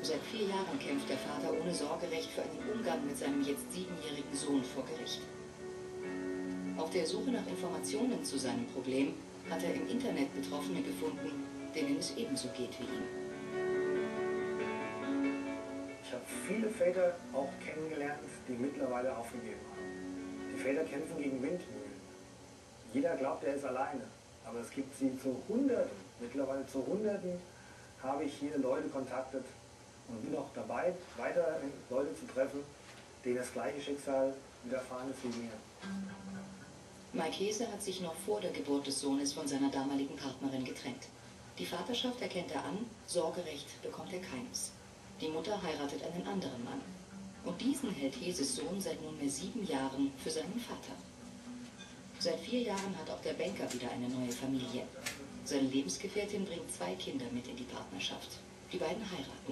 Seit 4 Jahren kämpft der Vater ohne Sorgerecht für einen Umgang mit seinem jetzt 7-jährigen Sohn vor Gericht. Auf der Suche nach Informationen zu seinem Problem hat er im Internet Betroffene gefunden, denen es ebenso geht wie ihm. Ich habe viele Väter auch kennengelernt, die mittlerweile aufgegeben haben. Die Väter kämpfen gegen Windmühlen. Jeder glaubt, er ist alleine. Aber es gibt sie zu Hunderten, mittlerweile zu Hunderten habe ich hier Leute kontaktet und bin auch dabei, weiter Leute zu treffen, denen das gleiche Schicksal widerfahren ist wie mir. Mike Hese hat sich noch vor der Geburt des Sohnes von seiner damaligen Partnerin getrennt. Die Vaterschaft erkennt er an, Sorgerecht bekommt er keines. Die Mutter heiratet einen anderen Mann. Und diesen hält Heses Sohn seit nunmehr 7 Jahren für seinen Vater. Seit 4 Jahren hat auch der Banker wieder eine neue Familie. Seine Lebensgefährtin bringt 2 Kinder mit in die Partnerschaft. Die beiden heiraten.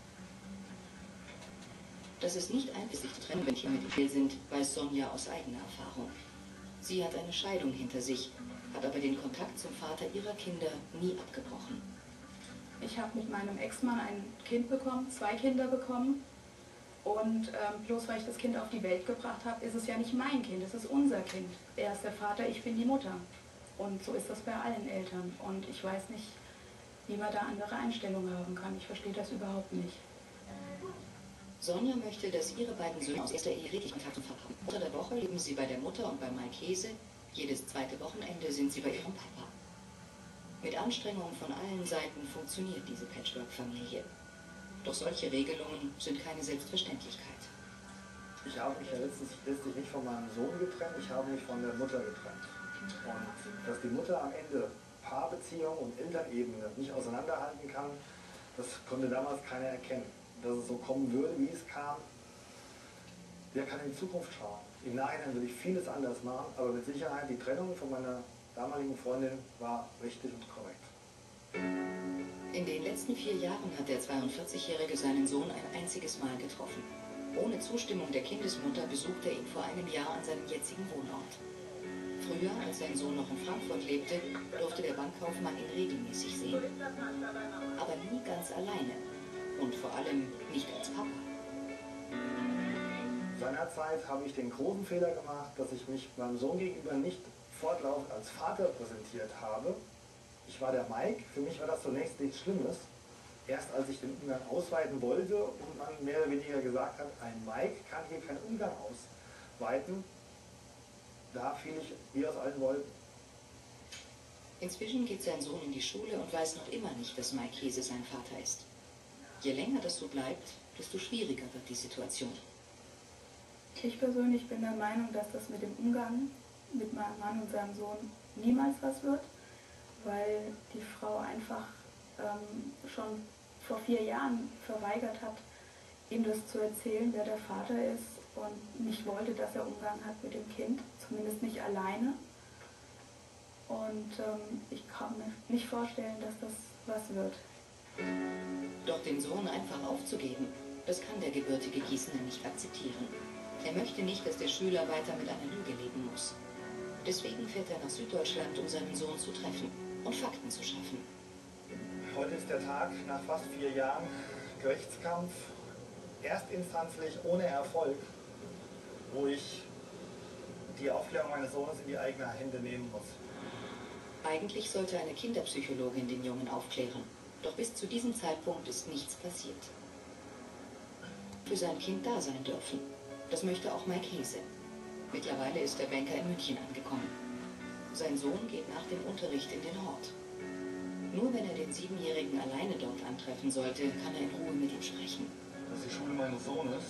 Dass es nicht einfach ist, sich zu trennen, wenn Kinder mit ihm sind, weiß Sonja aus eigener Erfahrung. Sie hat eine Scheidung hinter sich, hat aber den Kontakt zum Vater ihrer Kinder nie abgebrochen. Ich habe mit meinem Ex-Mann ein Kind bekommen, 2 Kinder bekommen. Und bloß weil ich das Kind auf die Welt gebracht habe, ist es ja nicht mein Kind, es ist unser Kind. Er ist der Vater, ich bin die Mutter. Und so ist das bei allen Eltern. Und ich weiß nicht, wie man da andere Einstellungen haben kann. Ich verstehe das überhaupt nicht. Sonja möchte, dass ihre beiden Söhne aus erster Ehe richtig Kontakt zum Vater haben. Unter der Woche leben sie bei der Mutter und bei Mike Hese. Jedes zweite Wochenende sind sie bei ihrem Papa. Mit Anstrengungen von allen Seiten funktioniert diese Patchwork-Familie. Doch solche Regelungen sind keine Selbstverständlichkeit. Ich habe mich ja letztlich nicht von meinem Sohn getrennt, ich habe mich von der Mutter getrennt. Und dass die Mutter am Ende Paarbeziehung und Elternebene nicht auseinanderhalten kann, das konnte damals keiner erkennen. Dass es so kommen würde, wie es kam, wer kann in die Zukunft schauen? Im Nachhinein würde ich vieles anders machen, aber mit Sicherheit die Trennung von meiner damaligen Freundin war richtig und korrekt. In den letzten 4 Jahren hat der 42-Jährige seinen Sohn ein einziges Mal getroffen. Ohne Zustimmung der Kindesmutter besucht er ihn vor einem Jahr an seinem jetzigen Wohnort. Früher, als sein Sohn noch in Frankfurt lebte, durfte der Bankkaufmann ihn regelmäßig sehen. Aber nie ganz alleine. Und vor allem nicht als Papa. Seinerzeit habe ich den großen Fehler gemacht, dass ich mich meinem Sohn gegenüber nicht fortlaufend als Vater präsentiert habe. Ich war der Mike, für mich war das zunächst nichts Schlimmes. Erst als ich den Umgang ausweiten wollte und man mehr oder weniger gesagt hat, ein Mike kann hier keinen Umgang ausweiten, da fiel ich wie aus allen Wolken. Inzwischen geht sein Sohn in die Schule und weiß noch immer nicht, dass Mike Hese sein Vater ist. Je länger das so bleibt, desto schwieriger wird die Situation. Ich persönlich bin der Meinung, dass das mit dem Umgang mit meinem Mann und seinem Sohn niemals was wird, weil die Frau einfach schon vor 4 Jahren verweigert hat, ihm das zu erzählen, wer der Vater ist und nicht wollte, dass er Umgang hat mit dem Kind, zumindest nicht alleine. Und ich kann mir nicht vorstellen, dass das was wird. Doch den Sohn einfach aufzugeben, das kann der gebürtige Gießener nicht akzeptieren. Er möchte nicht, dass der Schüler weiter mit einer Lüge leben muss. Deswegen fährt er nach Süddeutschland, um seinen Sohn zu treffen und Fakten zu schaffen. Heute ist der Tag nach fast 4 Jahren Gerichtskampf, erstinstanzlich ohne Erfolg, wo ich die Aufklärung meines Sohnes in die eigenen Hände nehmen muss. Eigentlich sollte eine Kinderpsychologin den Jungen aufklären. Doch bis zu diesem Zeitpunkt ist nichts passiert. Für sein Kind da sein dürfen. Das möchte auch Mike Hese. Mittlerweile ist der Banker in München angekommen. Sein Sohn geht nach dem Unterricht in den Hort. Nur wenn er den 7-Jährigen alleine dort antreffen sollte, kann er in Ruhe mit ihm sprechen. Das ist die Schule meines Sohnes.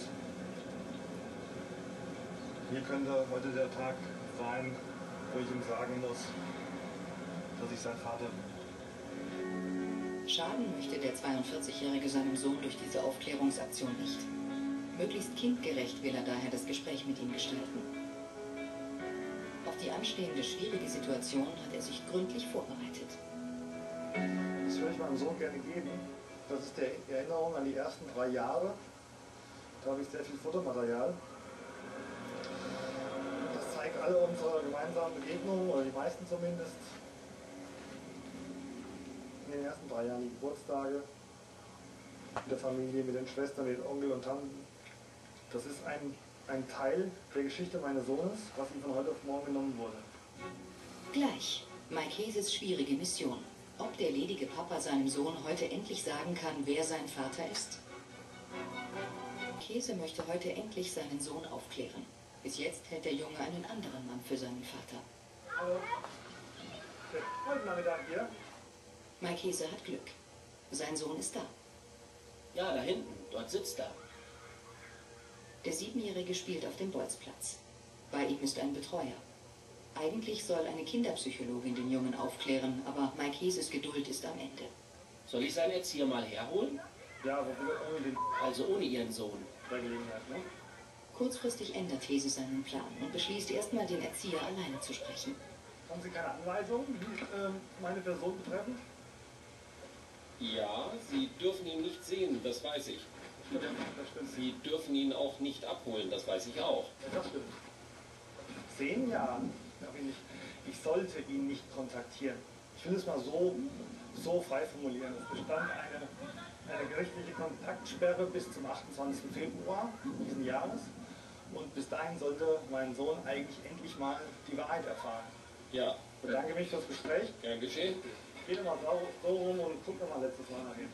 Hier könnte heute der Tag sein, wo ich ihm sagen muss, dass ich sein Vater bin. Schaden möchte der 42-Jährige seinem Sohn durch diese Aufklärungsaktion nicht. Möglichst kindgerecht will er daher das Gespräch mit ihm gestalten. Auf die anstehende schwierige Situation hat er sich gründlich vorbereitet. Das würde ich meinem Sohn gerne geben. Das ist die Erinnerung an die ersten 3 Jahre. Da habe ich sehr viel Fotomaterial. Das zeigt alle unsere gemeinsamen Begegnungen, oder die meisten zumindest. In den ersten 3 Jahren die Geburtstage. mit der Familie, mit den Schwestern, mit den Onkel und Tanten. Das ist ein Teil der Geschichte meines Sohnes, was ihm von heute auf morgen genommen wurde. Gleich. Mike Heses schwierige Mission. Ob der ledige Papa seinem Sohn heute endlich sagen kann, wer sein Vater ist? Hese möchte heute endlich seinen Sohn aufklären. Bis jetzt hält der Junge einen anderen Mann für seinen Vater. Hallo. Heute Nachmittag hier. Mike Hese hat Glück. Sein Sohn ist da. Ja, da hinten. Dort sitzt er. Der 7-Jährige spielt auf dem Bolzplatz. Bei ihm ist ein Betreuer. Eigentlich soll eine Kinderpsychologin den Jungen aufklären, aber Mike Heses Geduld ist am Ende. Soll ich seinen Erzieher mal herholen? Ja, aber bitte ohne den Also ohne Ihren Sohn. bei Gelegenheit, ne? Kurzfristig ändert Hese seinen Plan und beschließt erstmal, den Erzieher alleine zu sprechen. Haben Sie keine Anweisungen, meine Person betreffend? Ja, Sie dürfen ihn nicht sehen, das weiß ich. Das stimmt. Sie dürfen ihn auch nicht abholen, das weiß ich auch. Ja, das stimmt. Sehen ja, aber ich sollte ihn nicht kontaktieren. Ich will es mal so frei formulieren. Es bestand eine gerichtliche Kontaktsperre bis zum 28. Februar diesen Jahres. Und bis dahin sollte mein Sohn eigentlich endlich mal die Wahrheit erfahren. Ja, Ich bedanke mich fürs Gespräch. gern geschehen. Ich gehe mal so rum und gucke mal letztes Mal nach hin.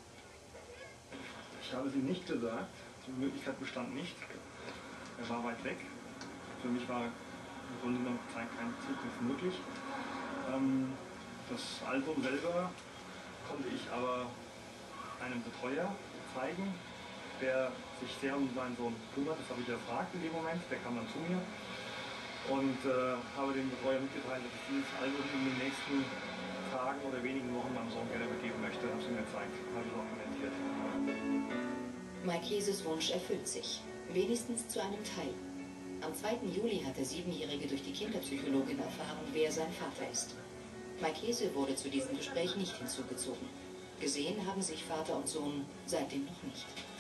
Ich habe es ihm nicht gesagt. Die Möglichkeit bestand nicht. Er war weit weg. Für mich war im Grunde genommen kein Zugriff möglich. Das Album selber konnte ich aber einem Betreuer zeigen, der sich sehr um seinen Sohn kümmert. Das habe ich erfragt in dem Moment. Der kam dann zu mir und habe dem Betreuer mitgeteilt, dass ich dieses Album in den nächsten Tagen oder wenigen Wochen meinem Sohn gerne übergeben möchte. Habe es ihm gezeigt, habe ich auch kommentiert. Mike Heses Wunsch erfüllt sich. Wenigstens zu einem Teil. Am 2. Juli hat der 7-Jährige durch die Kinderpsychologin erfahren, wer sein Vater ist. Mike Hese wurde zu diesem Gespräch nicht hinzugezogen. Gesehen haben sich Vater und Sohn seitdem noch nicht.